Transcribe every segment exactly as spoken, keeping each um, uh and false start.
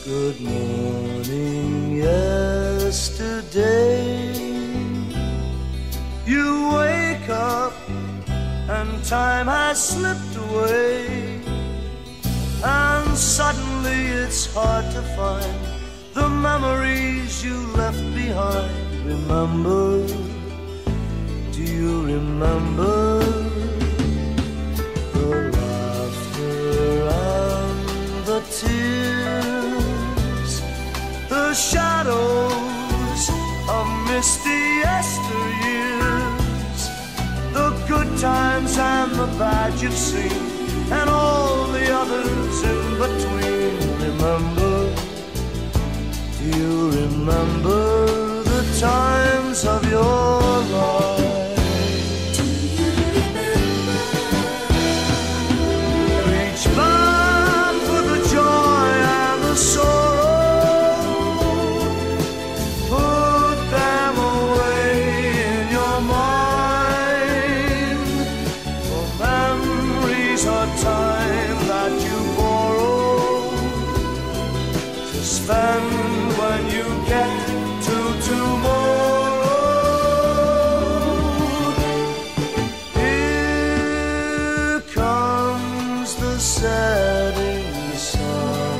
Good morning, yesterday. You wake up and time has slipped away, and suddenly it's hard to find the memories you left behind. Remember, do you remember the laughter and the tears, the shadows of misty yesteryears, the good times and the bad you've seen, and all the others in between? Remember, do you remember the times of your life? Do you remember? Reach back for the joy and the sorrow, put them away in your mind, for memories are time that you borrow to spend when you get to tomorrow. Here comes the setting sun.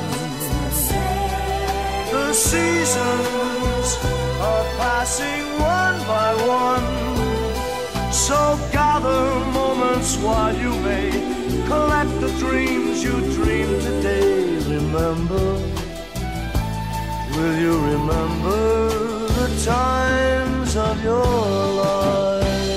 The seasons are passing one by one, so gather moments while you may collect the dreams you dreamed today. Remember, will you remember the times of your life?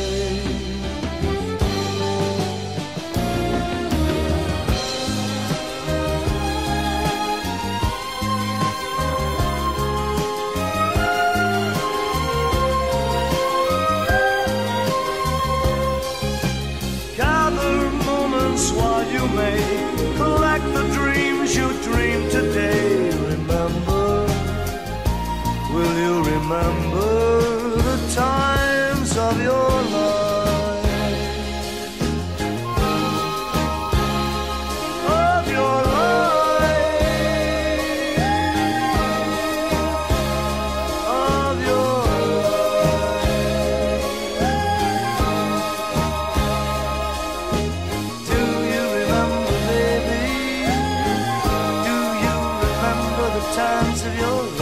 Gather moments while you may collect the dreams you dreamed today. Remember, will you remember the times of your life? Of your life. Of your life. Do you remember, baby? Do you remember the times of your life?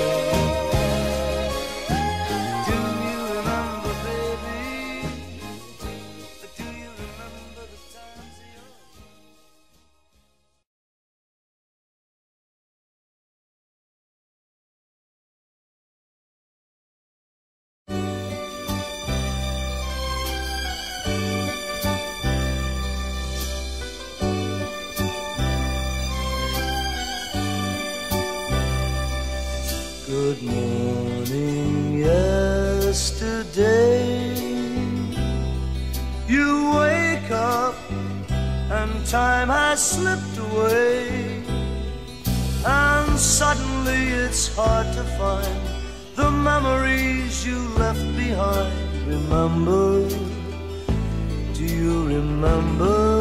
Good morning, yesterday. You wake up and time has slipped away, and suddenly it's hard to find the memories you left behind. Remember, do you remember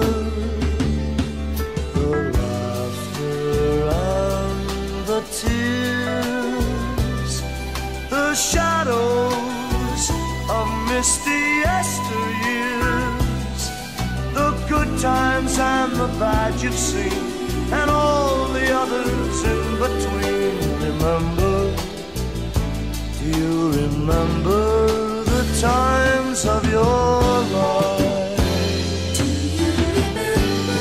the laughter and the tears, the shadows of misty yesteryears, the good times and the bad you've seen, and all the others in between? Remember, do you remember the times of your life? Do you remember?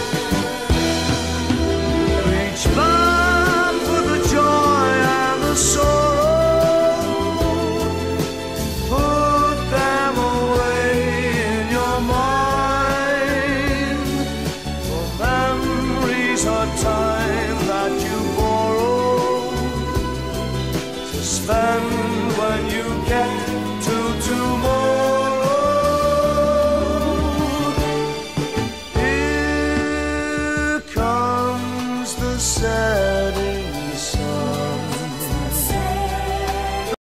Reach back for the joy and the sorrow, put them away in your mind, for memories are time that you borrow to spend when you get